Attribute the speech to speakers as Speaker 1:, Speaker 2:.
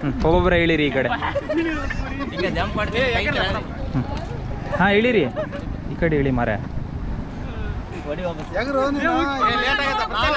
Speaker 1: ಒಬ್ಬೊಬ್ಬರ ಇಳಿರಿ ಈ ಕಡೆ. ಹಾಂ ಇಳಿರಿ ಈ ಕಡೆ ಇಳಿ ಮಾರ.